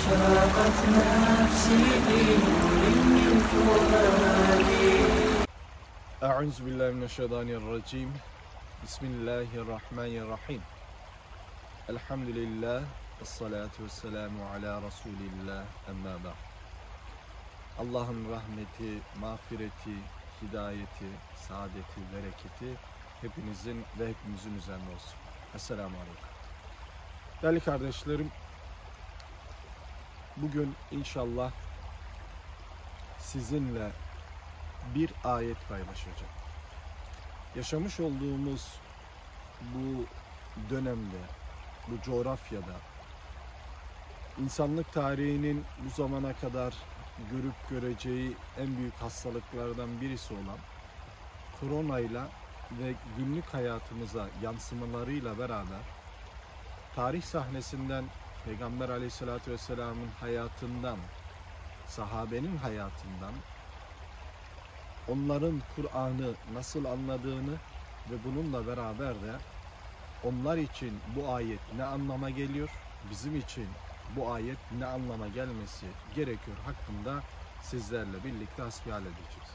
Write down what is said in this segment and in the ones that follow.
أشرقت نفسي بنور من فؤادي. أعوذ بالله من الشيطان الرجيم. بسم الله الرحمن الرحيم. الحمد لله والصلاة والسلام على رسول الله أما بعد. Allah'ın rahmeti, mağfireti, hidayeti, saadeti, bereketi hepinizin ve hepimizin üzerine olsun. Esselamu Aleyküm. Değerli kardeşlerim, bugün inşallah sizinle bir ayet paylaşacağım. Yaşamış olduğumuz bu dönemde, bu coğrafyada, insanlık tarihinin bu zamana kadar görüp göreceği en büyük hastalıklardan birisi olan koronayla ve günlük hayatımıza yansımalarıyla beraber tarih sahnesinden Peygamber Aleyhisselatü Vesselam'ın hayatından, sahabenin hayatından, onların Kur'an'ı nasıl anladığını ve bununla beraber de onlar için bu ayet ne anlama geliyor, bizim için bu ayet ne anlama gelmesi gerekiyor hakkında sizlerle birlikte hasbihal edeceğiz.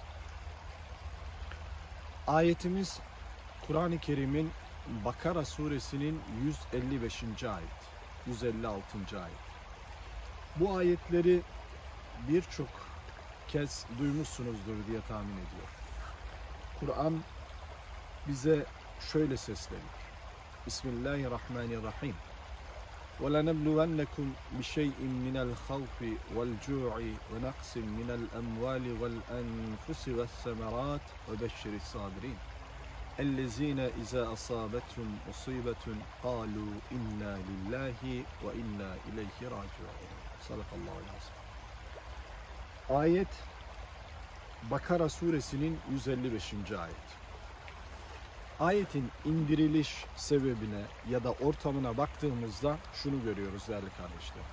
Ayetimiz Kur'an-ı Kerim'in Bakara suresinin 155. ayet, 156. ayet. Bu ayetleri birçok kez duymuşsunuzdur diye tahmin ediyorum. Kur'an bize şöyle sesleniyor. Bismillahirrahmanirrahim. وَلَنَبْلُوَنَّكُمْ بِشَيْءٍ مِنَ الْخَوْفِ وَالْجُوعِ وَنَقْصٍ مِنَ الْأَمْوَالِ وَالْأَنْفُسِ وَالثَّمَرَاتِ وَبَشِّرِ الصَّابِرِينَ اَلَّذ۪ينَ اِذَا أَصَابَتْهُمْ مُصِيبَةٌ قَالُوا اِنَّا لِلّٰهِ وَاِنَّا اِلَيْهِ رَاجِعُونَ. Sadakallahu aleyhi. Ayet Bakara suresinin 155. ayet. Ayetin indiriliş sebebine ya da ortamına baktığımızda şunu görüyoruz değerli kardeşler.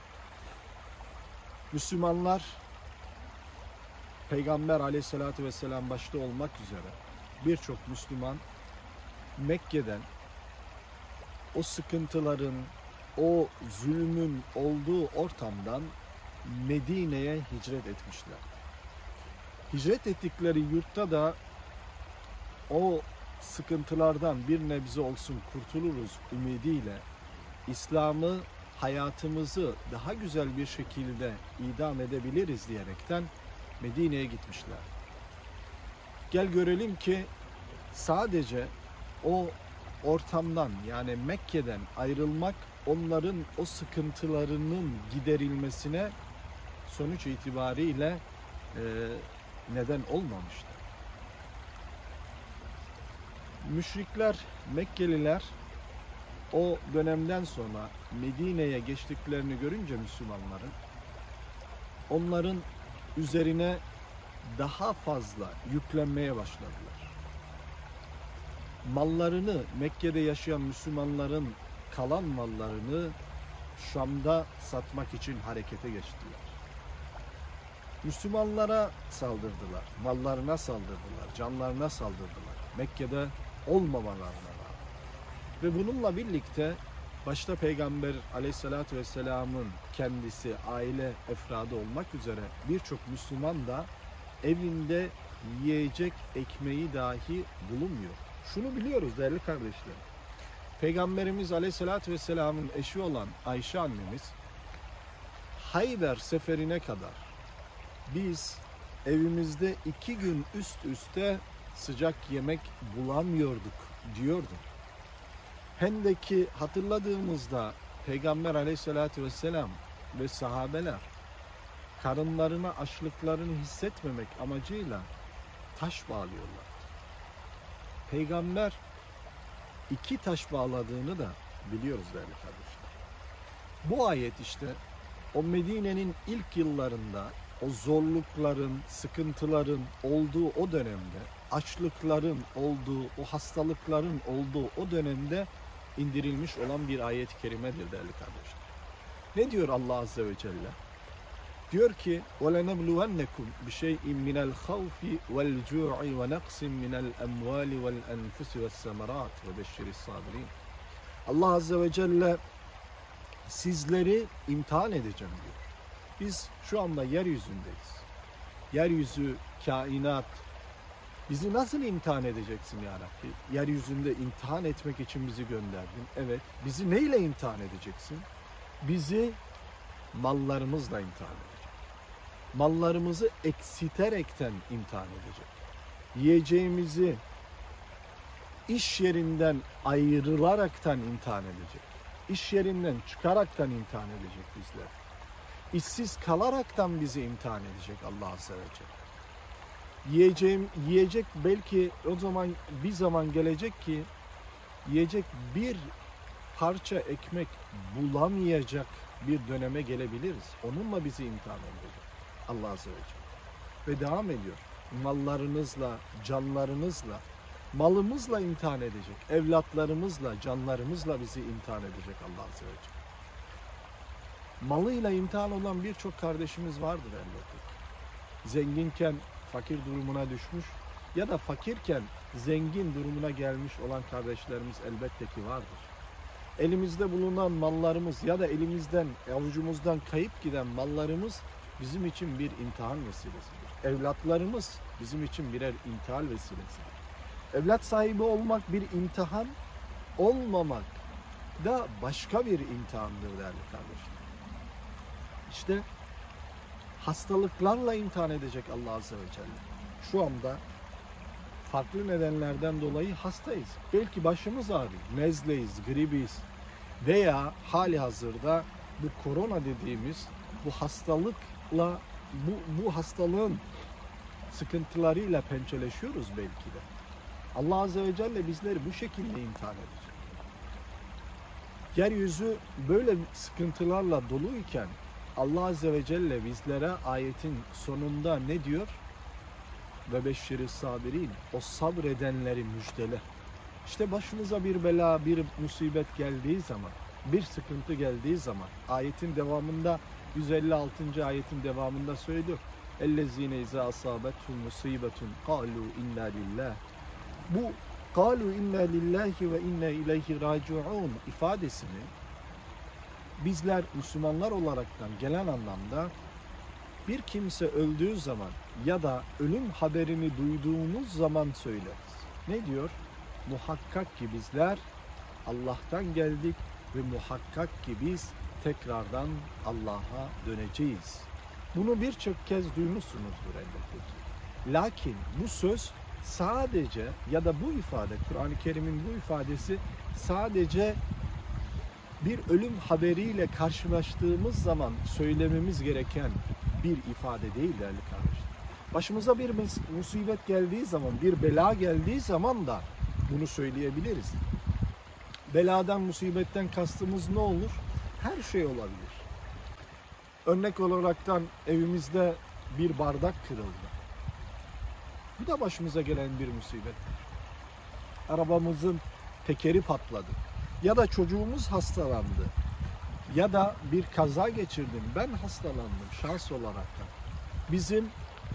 Müslümanlar Peygamber Aleyhisselatü Vesselam başta olmak üzere birçok Müslüman Mekke'den o sıkıntıların, o zulmün olduğu ortamdan Medine'ye hicret etmişler. Hicret ettikleri yurtta da o sıkıntılardan bir nebze olsun kurtuluruz ümidiyle İslam'ı, hayatımızı daha güzel bir şekilde idam edebiliriz diyerekten Medine'ye gitmişler. Gel görelim ki sadece o ortamdan, yani Mekke'den ayrılmak onların o sıkıntılarının giderilmesine sonuç itibariyle neden olmamıştı. Müşrikler, Mekkeliler o dönemden sonra Medine'ye geçtiklerini görünce Müslümanların, onların üzerine daha fazla yüklenmeye başladılar. Mallarını, Mekke'de yaşayan Müslümanların kalan mallarını Şam'da satmak için harekete geçtiler. Müslümanlara saldırdılar, mallarına saldırdılar, canlarına saldırdılar. Mekke'de olmamalarına rağmen. Ve bununla birlikte başta Peygamber Aleyhisselatü Vesselam'ın kendisi, aile efradı olmak üzere birçok Müslüman da evinde yiyecek ekmeği dahi bulunmuyor. Şunu biliyoruz değerli kardeşlerim. Peygamberimiz Aleyhisselatü Vesselam'ın eşi olan Ayşe annemiz Hayber seferine kadar biz evimizde 2 gün üst üste sıcak yemek bulamıyorduk diyordu. Hendek'i hatırladığımızda Peygamber Aleyhisselatü Vesselam ve sahabeler karınlarına açlıklarını hissetmemek amacıyla taş bağlıyorlar. Peygamber 2 taş bağladığını da biliyoruz değerli kardeşler. Bu ayet işte o Medine'nin ilk yıllarında o zorlukların, sıkıntıların olduğu o dönemde, açlıkların olduğu, o hastalıkların olduğu o dönemde indirilmiş olan bir ayet-i kerimedir değerli kardeşler. Ne diyor Allah Azze ve Celle? Diyor ki وَلَنَبْلُوَنَّكُمْ بِشَيْءٍ مِنَ الْخَوْفِ وَالْجُوعِ وَنَقْسٍ مِنَ الْأَمْوَالِ وَالْأَنْفُسِ وَالثَّمَرَاتِ وَبَشِّرِ الصَّابِرِينَ. Allah Azze ve Celle sizleri imtihan edeceğim diyor. Biz şu anda yeryüzündeyiz. Yeryüzü, kainat, bizi nasıl imtihan edeceksin ya Rabbi? Yeryüzünde imtihan etmek için bizi gönderdin. Evet. Bizi neyle imtihan edeceksin? Bizi mallarımızla imtihan edecek. Mallarımızı eksiterekten imtihan edecek. Yiyeceğimizi iş yerinden ayrılaraktan imtihan edecek. İş yerinden çıkaraktan imtihan edecek bizler. İşsiz kalaraktan bizi imtihan edecek Allah Azze ve Celle. Yiyecek belki o zaman bir zaman gelecek ki yiyecek bir parça ekmek bulamayacak bir döneme gelebiliriz. Onunla bizi imtihan edecek Allah Azze ve Celle. Ve devam ediyor. Mallarınızla, canlarınızla, malımızla imtihan edecek. Evlatlarımızla, canlarımızla bizi imtihan edecek Allah Azze ve Celle. Malıyla imtihan olan birçok kardeşimiz vardır elbette. Zenginken fakir durumuna düşmüş ya da fakirken zengin durumuna gelmiş olan kardeşlerimiz elbette ki vardır. Elimizde bulunan mallarımız ya da elimizden, avucumuzdan kayıp giden mallarımız bizim için bir imtihan vesilesidir. Evlatlarımız bizim için birer imtihan vesilesidir. Evlat sahibi olmak bir imtihan, olmamak da başka bir imtihandır değerli kardeşler. İşte hastalıklarla imtihan edecek Allah Azze ve Celle. Şu anda farklı nedenlerden dolayı hastayız. Belki başımız ağrıyor, nezleyiz, gribiyiz veya hali hazırda bu korona dediğimiz bu hastalıkla, bu hastalığın sıkıntılarıyla pençeleşiyoruz belki de. Allah Azze ve Celle bizleri bu şekilde imtihan edecek. Yeryüzü böyle sıkıntılarla doluyken Allah Azze ve Celle bizlere ayetin sonunda ne diyor? Ve beşşiri sabirin, o sabredenleri müjdele. İşte başınıza bir bela, bir musibet geldiği zaman, bir sıkıntı geldiği zaman, ayetin devamında, 156. ayetin devamında söylüyor. اَلَّذ۪ينَ اِذَا أَصَابَتْهُمْ مُصِيبَةٌ قَالُوا اِنَّا لِلّٰهِ. Bu قَالُوا اِنَّا لِلّٰهِ وَاِنَّا اِلَيْهِ رَاجِعُونَ ifadesini bizler Müslümanlar olaraktan gelen anlamda bir kimse öldüğü zaman ya da ölüm haberini duyduğumuz zaman söyleriz. Ne diyor? Muhakkak ki bizler Allah'tan geldik ve muhakkak ki biz tekrardan Allah'a döneceğiz. Bunu birçok kez duymuşsunuzdur elbette ki. Lakin bu söz sadece ya da bu ifade, Kur'an-ı Kerim'in bu ifadesi sadece bir ölüm haberiyle karşılaştığımız zaman söylememiz gereken bir ifade değil değerli kardeşler. Başımıza bir musibet geldiği zaman, bir bela geldiği zaman da bunu söyleyebiliriz. Beladan, musibetten kastımız ne olur? Her şey olabilir. Örnek olaraktan evimizde bir bardak kırıldı. Bu da başımıza gelen bir musibettir. Arabamızın tekeri patladı. Ya da çocuğumuz hastalandı. Ya da bir kaza geçirdim. Ben hastalandım şahs olaraktan. Bizim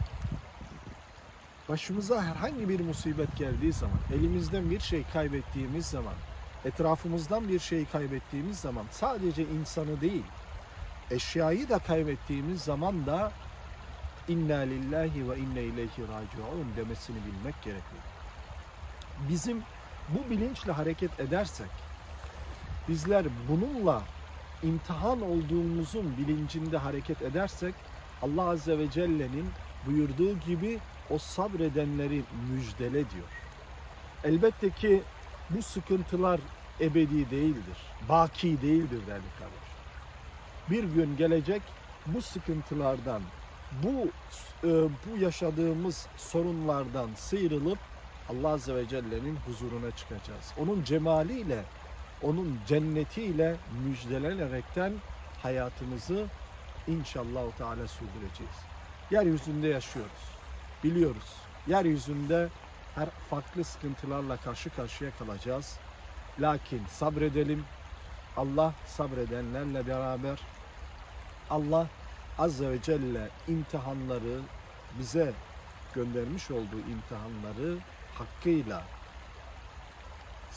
başımıza herhangi bir musibet geldiği zaman, elimizden bir şey kaybettiğimiz zaman, etrafımızdan bir şey kaybettiğimiz zaman sadece insanı değil, eşyayı da kaybettiğimiz zaman da inna lillahi ve inne ileyhi raciun demesini bilmek gerekiyor. Bizim bu bilinçle hareket edersek, bizler bununla imtihan olduğumuzun bilincinde hareket edersek, Allah Azze ve Celle'nin buyurduğu gibi o sabredenleri müjdele diyor. Elbette ki bu sıkıntılar ebedi değildir, baki değildir değerli kardeşler. Bir gün gelecek bu sıkıntılardan, bu yaşadığımız sorunlardan sıyrılıp Allah Azze ve Celle'nin huzuruna çıkacağız. Onun cemaliyle, onun cennetiyle müjdelenerekten hayatımızı inşallah Teala sürdüreceğiz. Yeryüzünde yaşıyoruz. Biliyoruz. Yeryüzünde her farklı sıkıntılarla karşı karşıya kalacağız. Lakin sabredelim. Allah sabredenlerle beraber. Allah Azze ve Celle imtihanları, bize göndermiş olduğu imtihanları hakkıyla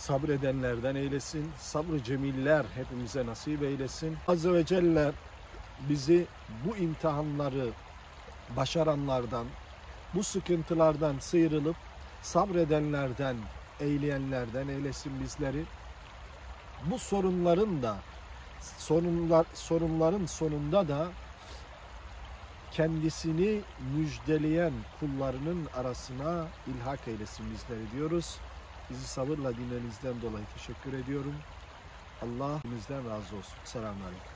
sabredenlerden eylesin. Sabrı cemiller hepimize nasip eylesin. Azze ve Celle bizi bu imtihanları başaranlardan, bu sıkıntılardan sıyrılıp sabredenlerden, eyleyenlerden eylesin bizleri. Bu sorunların sonunda da kendisini müjdeleyen kullarının arasına ilhak eylesin bizleri diyoruz. Bizi sabırla dinlediğinizden dolayı teşekkür ediyorum. Allah bizden razı olsun. Selamun Aleyküm.